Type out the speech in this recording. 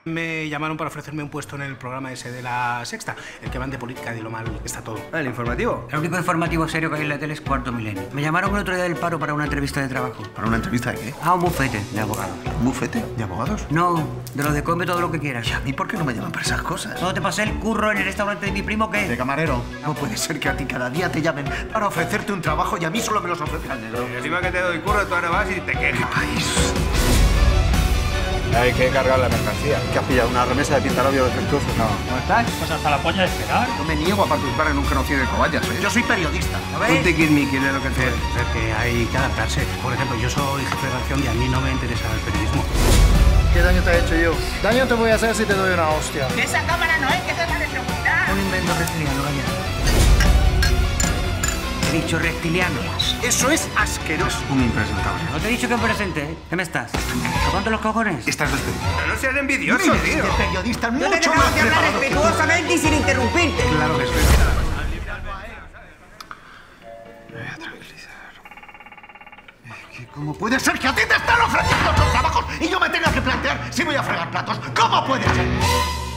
Me llamaron para ofrecerme un puesto en el programa ese de La Sexta, el que van de política y de lo mal que está todo. Ah, ¿el informativo? El único informativo serio que hay en la tele es Cuarto Milenio. Me llamaron el otro día del paro para una entrevista de trabajo. ¿Para una entrevista de qué? Ah, un bufete de abogados. ¿Un bufete de abogados? No, de los de come todo lo que quieras. ¿Y a mí por qué no me llaman para esas cosas? ¿No te pasé el curro en el restaurante de mi primo qué? De camarero. No puede ser que a ti cada día te llamen para ofrecerte un trabajo y a mí solo me los ofrece al negro. Y encima que te doy curro, tú ahora vas y te quejas. País. Hay que cargar la mercancía. ¿Que has pillado una remesa de pintalabios defectuoso? No. ¿Cómo estás? Pues hasta la polla de esperar. No me niego a participar en un genocidio de cobayas, ¿eh? Yo soy periodista. Ponte ¿quién es lo que te... Es que hay que adaptarse. Por ejemplo, yo soy jefe de redacción y a mí no me interesa el periodismo. ¿Qué daño te he hecho yo? Daño te voy a hacer si te doy una hostia. Esa cámara no es que te sale seguridad. Un invento reptiliano, vaya. He dicho reptiliano. Eso es asqueroso. Un impresentable. No te he dicho que presente, ¿eh? ¿Qué me estás? ¿Tocando los cojones? Estás despedido. Pero no seas envidioso, Miles tío. de periodistas Yo te mucho dejaba más de hablar preparados que tú. respetuosamente y sin interrumpirte. Claro que sí. Me voy a tranquilizar. ¿Cómo puede ser que a ti te están ofreciendo otros trabajos y yo me tenga que plantear si voy a fregar platos? ¿Cómo puede ser?